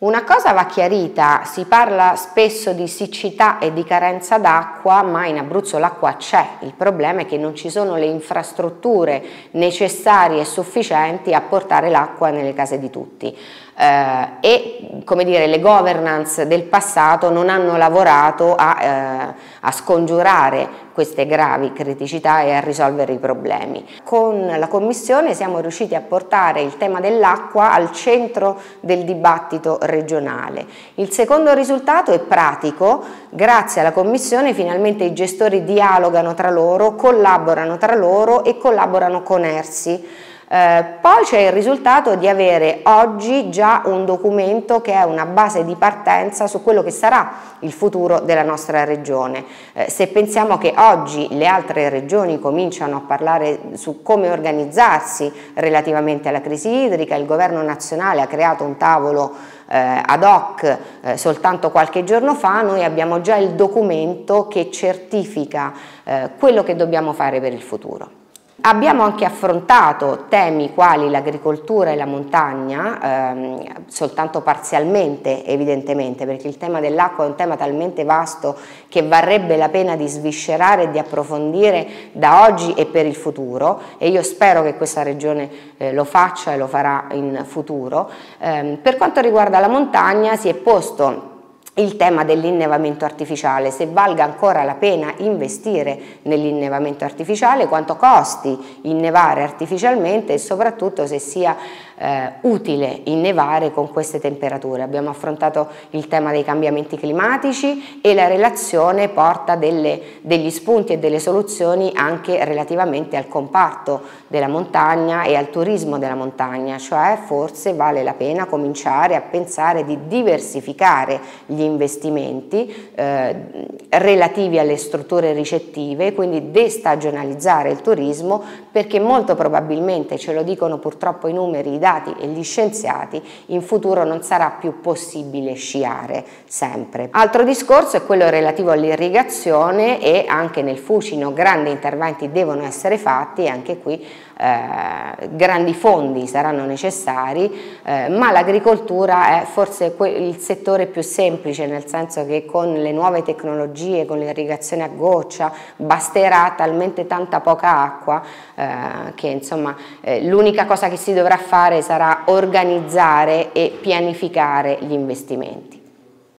Una cosa va chiarita, si parla spesso di siccità e di carenza d'acqua, ma in Abruzzo l'acqua c'è, il problema è che non ci sono le infrastrutture necessarie e sufficienti a portare l'acqua nelle case di tutti. Come dire, le governance del passato non hanno lavorato a scongiurare queste gravi criticità e a risolvere i problemi. Con la Commissione siamo riusciti a portare il tema dell'acqua al centro del dibattito regionale. Il secondo risultato è pratico: grazie alla Commissione finalmente i gestori dialogano tra loro, collaborano tra loro e collaborano con ERSI. Poi c'è il risultato di avere oggi già un documento che è una base di partenza su quello che sarà il futuro della nostra regione. Se pensiamo che oggi le altre regioni cominciano a parlare su come organizzarsi relativamente alla crisi idrica, il governo nazionale ha creato un tavolo ad hoc soltanto qualche giorno fa, noi abbiamo già il documento che certifica quello che dobbiamo fare per il futuro. Abbiamo anche affrontato temi quali l'agricoltura e la montagna, soltanto parzialmente evidentemente, perché il tema dell'acqua è un tema talmente vasto che varrebbe la pena di sviscerare e di approfondire da oggi e per il futuro, e io spero che questa regione lo faccia e lo farà in futuro. Per quanto riguarda la montagna si è posto il tema dell'innevamento artificiale, se valga ancora la pena investire nell'innevamento artificiale, quanto costi innevare artificialmente e soprattutto se sia utile innevare con queste temperature. Abbiamo affrontato il tema dei cambiamenti climatici e la relazione porta degli spunti e delle soluzioni anche relativamente al comparto della montagna e al turismo della montagna, cioè forse vale la pena cominciare a pensare di diversificare gli investimenti relativi alle strutture ricettive, quindi destagionalizzare il turismo, perché molto probabilmente, ce lo dicono purtroppo i numeri, i dati e gli scienziati, in futuro non sarà più possibile sciare sempre. Altro discorso è quello relativo all'irrigazione, e anche nel Fucino grandi interventi devono essere fatti e anche qui grandi fondi saranno necessari, ma l'agricoltura è forse il settore più semplice, nel senso che con le nuove tecnologie, con l'irrigazione a goccia, basterà talmente tanta poca acqua che insomma l'unica cosa che si dovrà fare sarà organizzare e pianificare gli investimenti.